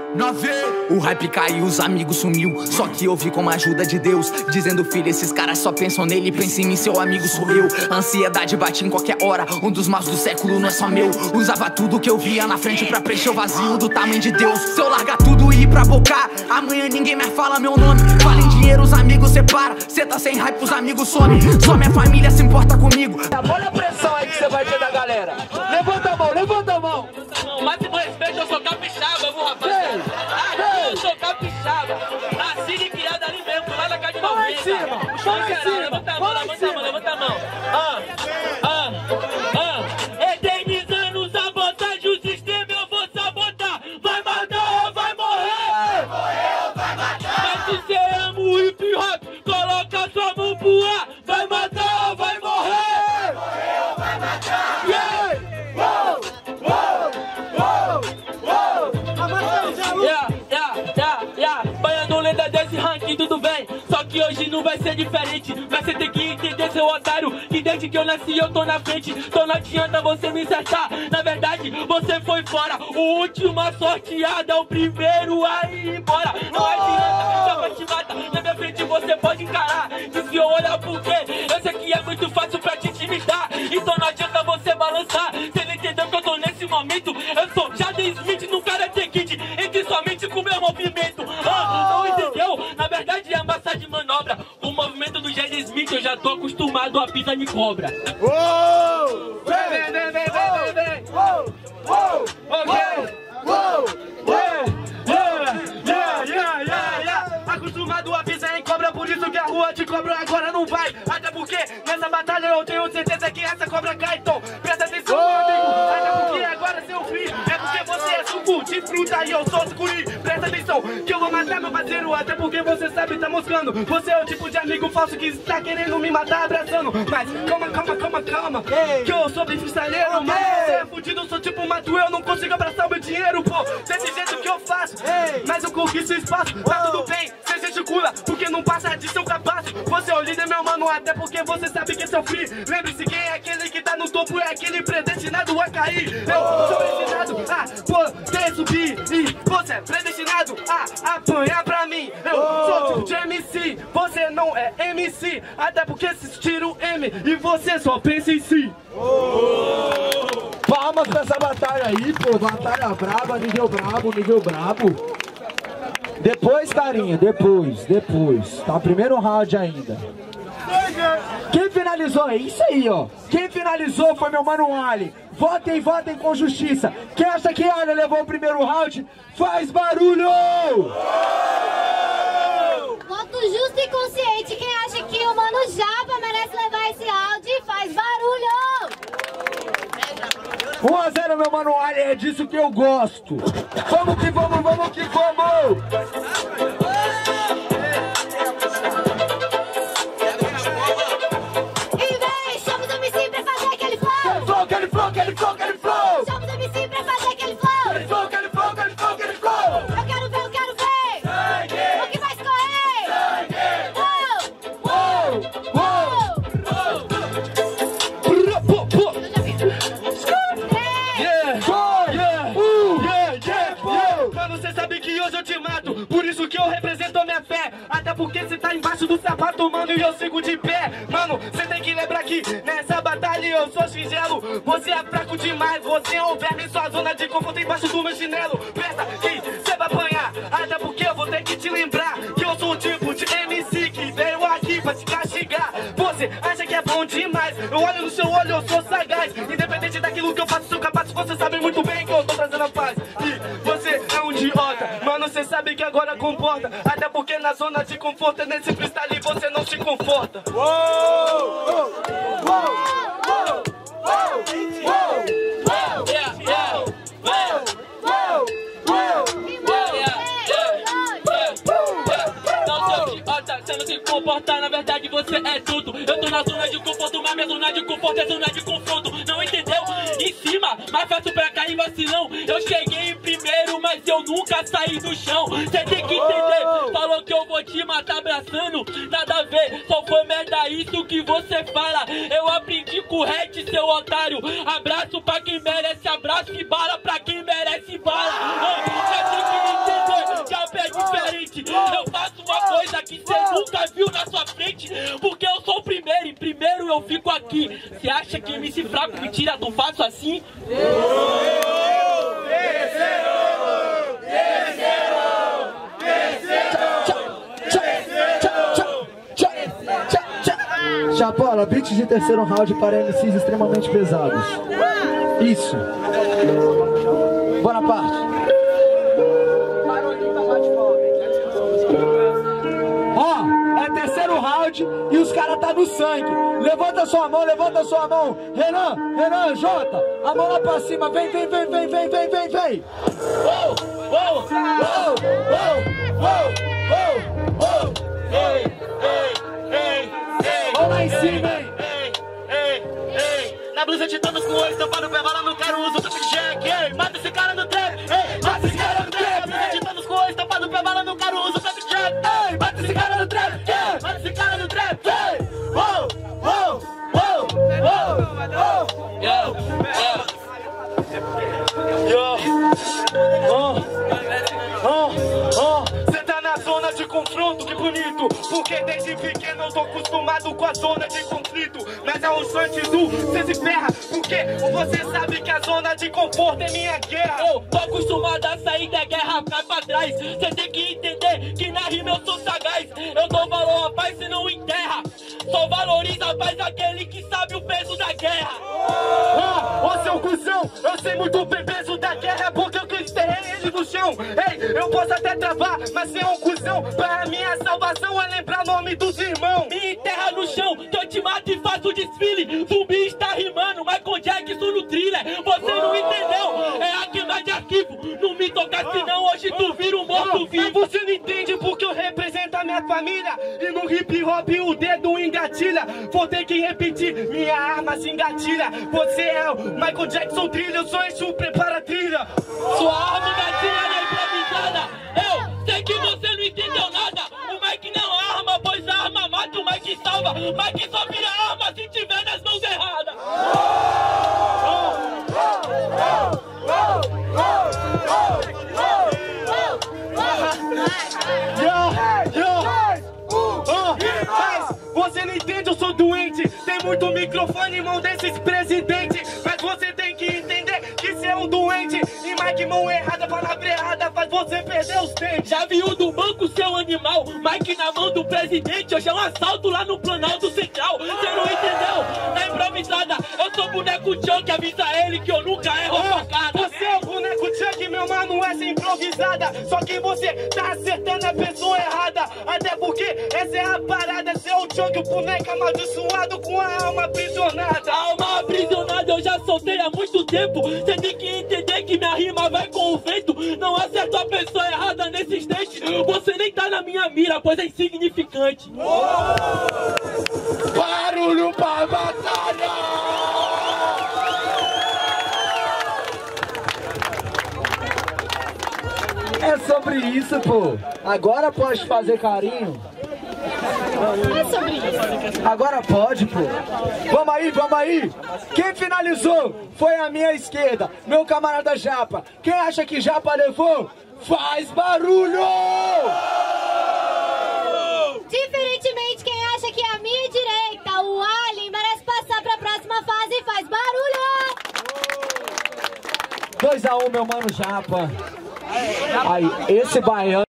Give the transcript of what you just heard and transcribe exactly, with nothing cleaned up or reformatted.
O hype caiu, os amigos sumiu. Só que eu vi com a ajuda de Deus, dizendo: filho, esses caras só pensam nele. Pensa em mim, seu amigo sou eu. A ansiedade bate em qualquer hora. Um dos maus do século não é só meu. Usava tudo que eu via na frente pra preencher o vazio do tamanho de Deus. Se eu largar tudo e ir pra bocar, amanhã ninguém mais fala meu nome. Fala em dinheiro, os amigos separa. Cê tá sem hype, os amigos some. Só minha família se importa comigo. Olha a pressão aí que você vai ter da galera. Levanta a mão, levanta a mão. Máximo respeito, eu sou capixaba, viu, rapaziada? Aqui eu sou capixaba. Nascido e criado ali mesmo, lá na casa de Vai em cima, vai em cima. Levanta a mão, levanta a mão, levanta a mão. Ah, ah, ah. Eternizando sabotagem, o sistema eu vou sabotar. Vai matar ou vai morrer? Vai morrer ou vai matar? Mas se você ama o hip hop, coloca sua mão pro ar. Vai matar ou vai morrer? Vai morrer ou vai matar? Yeah! Uou! Yeah, yeah, yeah, yeah. Banhando lenda desse ranking, tudo bem. Só que hoje não vai ser diferente. Mas você tem que entender, seu otário, que desde que eu nasci eu tô na frente. Então não adianta você me acertar. Na verdade, você foi fora. O último a sorteada, o primeiro a ir embora. Não adianta, chama te mata. Na minha frente você pode encarar. Desviou, olha por quê? Eu sei que é muito fácil pra te intimidar. Então não adianta você balançar. Você não entendeu que eu tô nesse momento. Eu sou Jaden Smith no Karate Kid. Entre somente com meu movimento. Ah, não entendeu? Na verdade é massa de manobra. O movimento do Jaden Smith eu já tô acostumado a pisar de cobra. Uou! Vem, vem, vem, vem, vem, vem! Uou! Uou! Ok! Uou! Yeah! Yeah! Yeah! Yeah! Yeah! Acostumado a pisar em cobra, por isso que a rua de cobra agora não vai. Até porque nessa batalha eu tenho certeza que essa cobra cai. Então presta atenção, meu amigo. Até porque agora seu frio é porque você é suco de fruta e eu sou sucuri. Presta atenção que eu vou matar meu parceiro. Até porque você sabe, tá moscando. Você é o tipo de amigo falso que está querendo me matar abraçando. Mas calma, calma, calma, calma, que eu sou bem freestyleiro. Mas você é fudido, eu sou tipo mato. Eu não consigo abraçar o meu dinheiro, pô. Desse jeito que eu faço, mas eu conquisto espaço. Tá tudo bem, você gesticula, porque não passa de seu capaço. Você é o líder, meu mano, até porque você sabe que esse é o free. Lembre-se, quem é aquele que tá no topo é aquele predestinado a cair. Eu sou destinado a poder subir e você é predestinado a apanhar pra mim. Eu sou tipo de M C, você não é M C, até porque se tira o M e você só pensa em si. Palmas pra essa batalha aí, pô. Batalha braba, nível brabo, nível brabo. Depois, carinha, depois, depois. Tá o primeiro round ainda. Quem finalizou é isso aí, ó. Quem finalizou foi meu mano Ali. Votem, votem com justiça. Quem acha que Ali levou o primeiro round, faz barulho! Voto justo e consciente. Quem acha que o mano Japa merece levar esse round, faz barulho! um a zero, meu mano Ali, é disso que eu gosto. Vamos que vamos, vamos que vamos! E vem, chama os M C pra fazer aquele flow! Aquele flow, aquele flow, aquele flow! Chama os M C pra fazer aquele flow! Aquele flow, aquele flow, aquele flow, aquele flow! Eu quero ver, eu quero ver! Sangue! O que vai escorrer? Sangue! Uou! Uou! Uou! Mano, cê sabe que hoje eu te mato, por isso que eu represento a minha fé. Até porque cê tá embaixo do sapato, mano, e eu sigo de pé. Mano, cê tem que lembrar que nessa batalha eu sou singelo. Você é fraco demais, você é um verme, sua zona de conforto embaixo do meu chinelo. Pensa que cê vai apanhar, até porque eu vou ter que te lembrar que eu sou o tipo de M C que veio aqui pra te castigar. Você acha que é bom demais, eu olho no seu olho, eu sou sagaz. Independente daquilo que eu faço, sou capaz, você sabe muito bem que eu tô trazendo a paz. E você é um idiota, mano, cê sabe que agora comporta. Até porque na zona de conforto, nesse freestyle você não se conforta. Uou! Uou! Uou! Uou! Uou! Uou! Yeah, yeah. Uou! Uou! Uou! Não sou idiota, você não se comporta, na verdade você é tudo. Eu tô na zona de conforto, mas minha zona de conforto é zona de confronto. Não entendeu? Em cima, mais fácil pra cair vacilão. Eu cheguei em primeiro, mas eu nunca saí do chão. Cê tem que entender, falou que eu vou te matar abraçando. Nada a ver, só foi merda isso que você fala. Eu aprendi com o Red, seu otário. Abraço pra quem merece abraço e bala pra quem merece bala. Ah, cê tem que entender. frente. Eu faço uma coisa que você nunca viu na sua frente, porque eu sou o primeiro e primeiro eu fico aqui. Você acha que M C fraco me tira do faço assim? Chapola, beats de terceiro round para M Cs extremamente pesados. Isso. Boa parte. Ó, é terceiro round e os caras tá no sangue. Levanta sua mão, levanta sua mão. Renan, Renan, Jota, a mão lá pra cima. Vem, vem, vem, vem, vem, vem, vem, vem. Uou, uou, uou, uou, uou, uou. Ei, ei, ei, ei. Vamos lá em cima, hein. Ei, ei, ei. Na blusa de todos com ouro, estampado pé bala, não quero uso do Jack. Ei, mata esse cara no trap. Ei, mata esse cara no trap. Na blusa de todos com ouro, estampado pé bala, não quero uso do Jack. Ei, mata esse cara no trap. Ei, mata esse cara no trap. Ei, uou, uou, uou, uou, uou. Yo, yo. Yo. Oh, oh, oh. Cê tá na zona de confronto, que bonito. Porque desde pequeno eu tô acostumado com a zona de conflito. Mas ao instante do cê se ferra, porque você sabe que a zona de conforto é minha guerra. Eu tô acostumado a sair da guerra, cai pra trás. Cê tem que entender que na rima eu sou sagaz. Eu dou valor à paz e não enterra. Só valoriza a paz aquele que sabe o peso da guerra. Ah, ô seu cuzão, eu sei muito bem o peso da guerra, porque eu enterrei ele no chão. Ei, eu posso até travar, mas você é um cuzão. Para minha salvação é lembrar o nome dos irmãos. Me enterra no chão, que eu te mato e faço desfile. Zumbi está rimando, Michael Jackson no thriller. Você não entendeu, é a queima de arquivo. Não me toca senão hoje tu vira um morto vivo. Você não entende porque eu represento a minha família. E no hip hop o dedo engatilha. Vou ter que repetir, minha arma se engatilha. Você é o Michael Jackson thriller, eu sou esse prepara a trilha. Sua arma engatilha na improvisada. Eu sei que você não entendeu nada. O Mike não é arma, pois a arma mata, o Mike salva. Mike só vira arma se tiver nas mãos erradas. Você não entende, eu sou doente. Tem muito microfone em mão desses presidentes. Mas você tem que entender que você é um doente. E Mike, mão errada, palavra errada, faz você perder os dentes. Já viu do banco, seu animal? Mike na mão do presidente. Hoje é um assalto lá no Planalto Central. Você não entendeu? Na improvisada, eu sou boneco Chuck. Avisa ele que eu nunca erro a facada. Você é o boneco Chuck, meu mano, essa é improvisada. Só que você tá acertando a pessoa errada. Até porque essa é a parada. Você é o Chuck, o boneco amaldiçoado com a alma aprisionada. A alma aprisionada eu já soltei há muito tempo. Você tem que entender que minha rima vai com o vento. Não acerto a pessoa errada nesse instante. Você nem tá na minha mira, pois é insignificante. Barulho pra batalha! É sobre isso, pô. Agora pode fazer carinho. É sobre isso. Agora pode, pô. Vamos aí, vamos aí. Quem finalizou foi a minha esquerda, meu camarada Japa. Quem acha que Japa levou, faz barulho! Diferentemente, quem acha que é a minha direita, o Alien, merece passar pra próxima fase, faz barulho! dois a um, meu mano Japa. Aí, esse baiano.